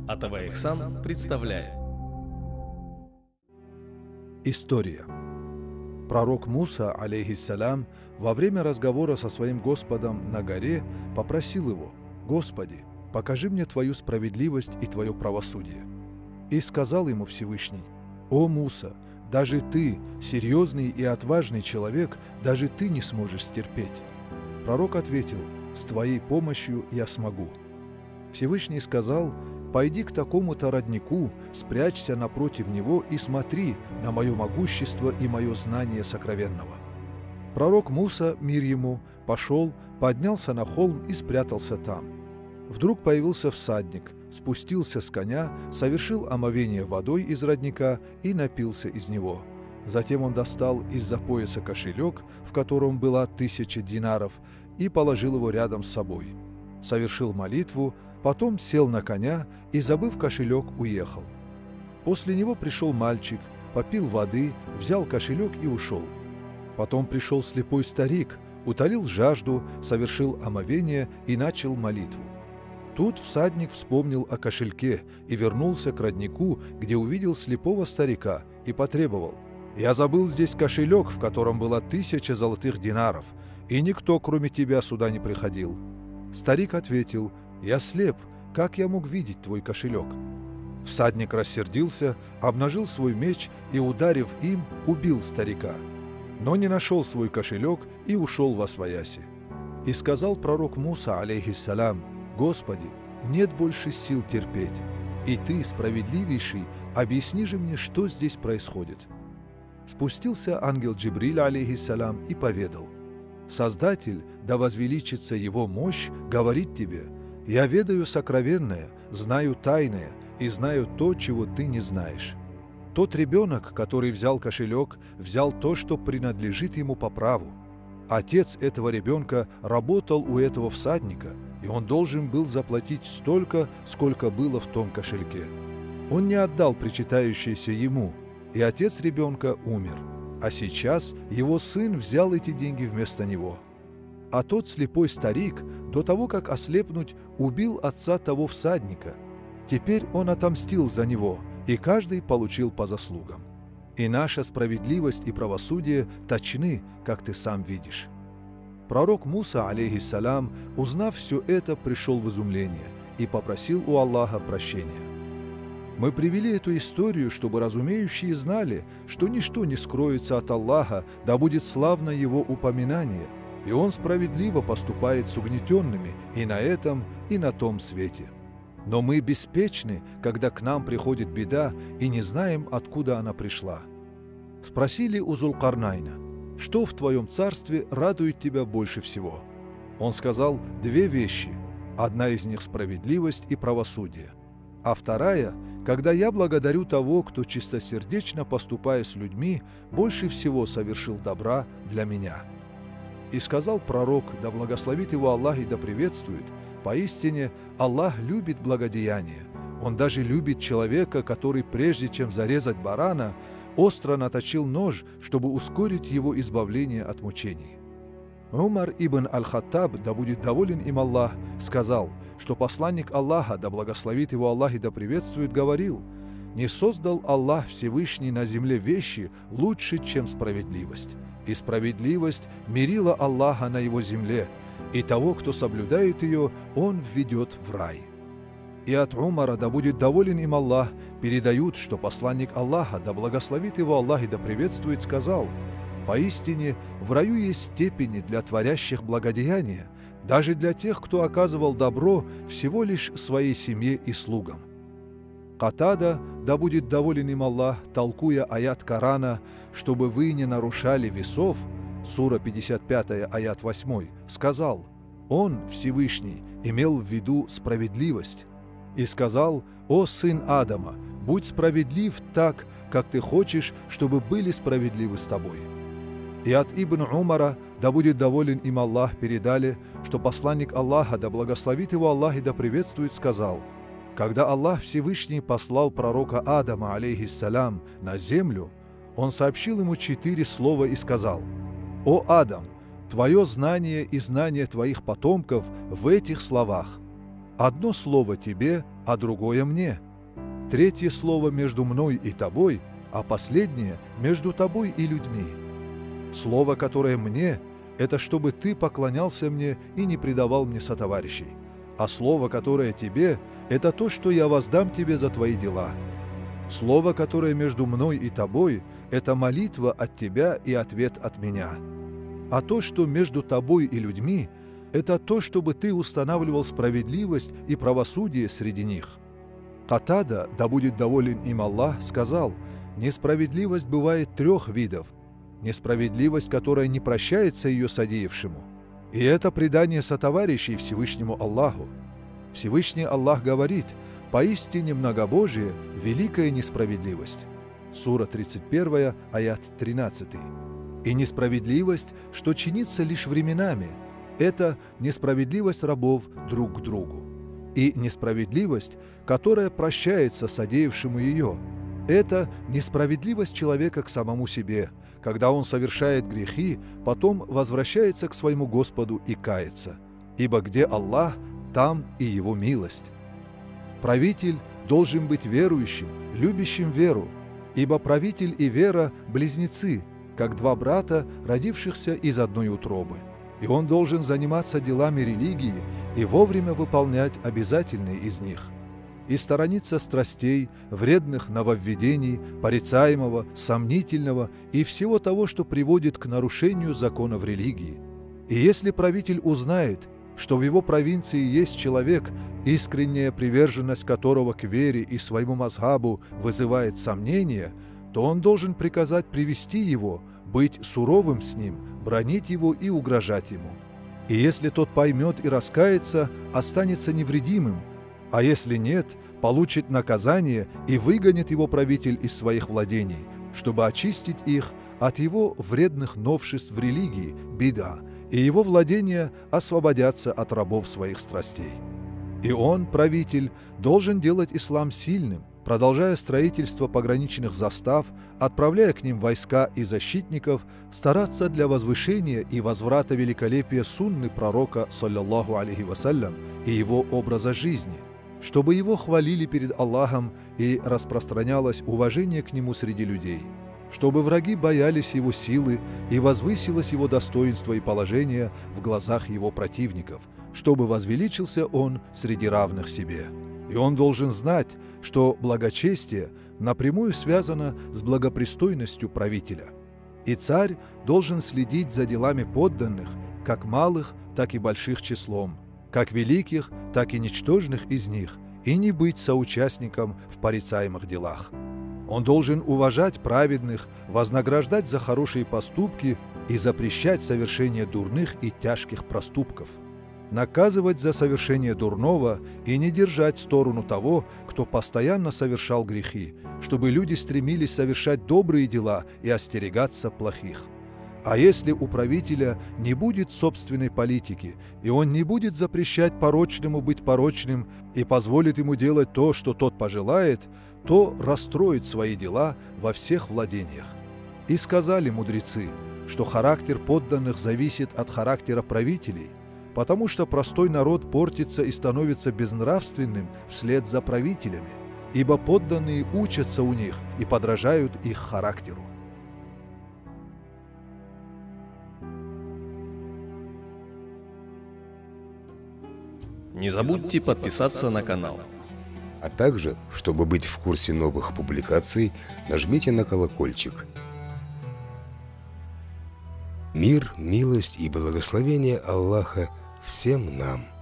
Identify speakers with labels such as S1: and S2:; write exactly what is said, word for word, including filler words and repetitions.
S1: Атава Ихсан представляет.
S2: История. Пророк Муса, алейхиссалям, во время разговора со своим Господом на горе попросил его: «Господи, покажи мне Твою справедливость и Твое правосудие». И сказал ему Всевышний: «О Муса, даже ты, серьезный и отважный человек, даже ты не сможешь стерпеть». Пророк ответил: «С Твоей помощью я смогу». Всевышний сказал: «Пойди к такому-то роднику, спрячься напротив него и смотри на мое могущество и мое знание сокровенного». Пророк Муса, мир ему, пошел, поднялся на холм и спрятался там. Вдруг появился всадник, спустился с коня, совершил омовение водой из родника и напился из него. Затем он достал из-за пояса кошелек, в котором была тысяча динаров, и положил его рядом с собой. Совершил молитву, потом сел на коня и, забыв кошелек, уехал. После него пришел мальчик, попил воды, взял кошелек и ушел. Потом пришел слепой старик, утолил жажду, совершил омовение и начал молитву. Тут всадник вспомнил о кошельке и вернулся к роднику, где увидел слепого старика, и потребовал: «Я забыл здесь кошелек, в котором была тысяча золотых динаров, и никто, кроме тебя, сюда не приходил». Старик ответил: «Я слеп, как я мог видеть твой кошелек?» Всадник рассердился, обнажил свой меч и, ударив им, убил старика, но не нашел свой кошелек и ушел восвояси. И сказал пророк Муса, алейхиссалям: «Господи, нет больше сил терпеть, и Ты, справедливейший, объясни же мне, что здесь происходит». Спустился ангел Джибриль, алейхиссалям, и поведал: «Создатель, да возвеличится его мощь, говорит тебе: я ведаю сокровенное, знаю тайное и знаю то, чего ты не знаешь. Тот ребенок, который взял кошелек, взял то, что принадлежит ему по праву. Отец этого ребенка работал у этого всадника, и он должен был заплатить столько, сколько было в том кошельке. Он не отдал причитающееся ему, и отец ребенка умер, а сейчас его сын взял эти деньги вместо него. А тот слепой старик, до того, как ослепнуть, убил отца того всадника. Теперь он отомстил за него, и каждый получил по заслугам. И наша справедливость и правосудие точны, как ты сам видишь». Пророк Муса, алейхиссалям, узнав все это, пришел в изумление и попросил у Аллаха прощения. Мы привели эту историю, чтобы разумеющие знали, что ничто не скроется от Аллаха, да будет славно Его упоминание, и Он справедливо поступает с угнетенными и на этом, и на том свете. Но мы беспечны, когда к нам приходит беда, и не знаем, откуда она пришла. Спросили у Зулкарнайна: «Что в твоем царстве радует тебя больше всего?» Он сказал: «Две вещи. Одна из них — справедливость и правосудие, а вторая — когда я благодарю того, кто, чистосердечно поступая с людьми, больше всего совершил добра для меня». И сказал пророк, да благословит его Аллах и да приветствует: «Поистине Аллах любит благодеяние. Он даже любит человека, который, прежде чем зарезать барана, остро наточил нож, чтобы ускорить его избавление от мучений». Умар ибн аль-Хаттаб, да будет доволен им Аллах, сказал, что посланник Аллаха, да благословит его Аллах и да приветствует, говорил: «Не создал Аллах Всевышний на земле вещи лучше, чем справедливость. И справедливость мирила Аллаха на его земле, и того, кто соблюдает ее, он введет в рай». И от Умара, да будет доволен им Аллах, передают, что посланник Аллаха, да благословит его Аллах и да приветствует, сказал: «Поистине в раю есть степени для творящих благодеяния, даже для тех, кто оказывал добро всего лишь своей семье и слугам». Катада, да будет доволен им Аллах, толкуя аят Корана, чтобы вы не нарушали весов, сура пятьдесят пять, аят восемь, сказал: «Он, Всевышний, имел в виду справедливость». И сказал: «О сын Адама, будь справедлив так, как ты хочешь, чтобы были справедливы с тобой». И от Ибн Умара, да будет доволен им Аллах, передали, что посланник Аллаха, да благословит его Аллах и да приветствует, сказал: «Когда Аллах Всевышний послал пророка Адама, алейхиссалям, на землю, Он сообщил ему четыре слова и сказал: «О Адам, твое знание и знание твоих потомков в этих словах. Одно слово тебе, а другое мне. Третье слово между мной и тобой, а последнее между тобой и людьми. Слово, которое мне, это чтобы ты поклонялся мне и не предавал мне сотоварищей. А слово, которое тебе, это то, что я воздам тебе за твои дела. Слово, которое между мной и тобой, это молитва от тебя и ответ от меня. А то, что между тобой и людьми, это то, чтобы ты устанавливал справедливость и правосудие среди них. Катада, да будет доволен им Аллах, сказал: несправедливость бывает трех видов. Несправедливость, которая не прощается ее содеявшему. И это предание сотоварищей Всевышнему Аллаху. Всевышний Аллах говорит: поистине многобожие – великая несправедливость. Сура тридцать первая, аят тринадцатый. И несправедливость, что чинится лишь временами, это несправедливость рабов друг к другу. И несправедливость, которая прощается содеявшему ее, это несправедливость человека к самому себе, когда он совершает грехи, потом возвращается к своему Господу и кается. Ибо где Аллах, там и Его милость. Правитель должен быть верующим, любящим веру, ибо правитель и вера – близнецы, как два брата, родившихся из одной утробы. И он должен заниматься делами религии и вовремя выполнять обязательные из них. И сторониться страстей, вредных нововведений, порицаемого, сомнительного и всего того, что приводит к нарушению законов религии. И если правитель узнает, что в его провинции есть человек, искренняя приверженность которого к вере и своему мазхабу вызывает сомнения, то он должен приказать привести его, быть суровым с ним, бранить его и угрожать ему. И если тот поймет и раскается, останется невредимым, а если нет, получит наказание и выгонит его правитель из своих владений, чтобы очистить их от его вредных новшеств в религии, бида, и его владения освободятся от рабов своих страстей. И он, правитель, должен делать ислам сильным, продолжая строительство пограничных застав, отправляя к ним войска и защитников, стараться для возвышения и возврата великолепия сунны пророка, саллаллаху алейхи вассалям, и его образа жизни, чтобы его хвалили перед Аллахом и распространялось уважение к нему среди людей, чтобы враги боялись его силы и возвысилось его достоинство и положение в глазах его противников, чтобы возвеличился он среди равных себе. И он должен знать, что благочестие напрямую связано с благопристойностью правителя. И царь должен следить за делами подданных, как малых, так и больших числом, как великих, так и ничтожных из них, и не быть соучастником в порицаемых делах. Он должен уважать праведных, вознаграждать за хорошие поступки и запрещать совершение дурных и тяжких проступков, наказывать за совершение дурного и не держать сторону того, кто постоянно совершал грехи, чтобы люди стремились совершать добрые дела и остерегаться плохих. А если у правителя не будет собственной политики, и он не будет запрещать порочному быть порочным и позволит ему делать то, что тот пожелает, то расстроит свои дела во всех владениях. И сказали мудрецы, что характер подданных зависит от характера правителей, потому что простой народ портится и становится безнравственным вслед за правителями, ибо подданные учатся у них и подражают их характеру.
S1: Не забудьте подписаться на канал.
S3: А также, чтобы быть в курсе новых публикаций, нажмите на колокольчик. Мир, милость и благословение Аллаха всем нам.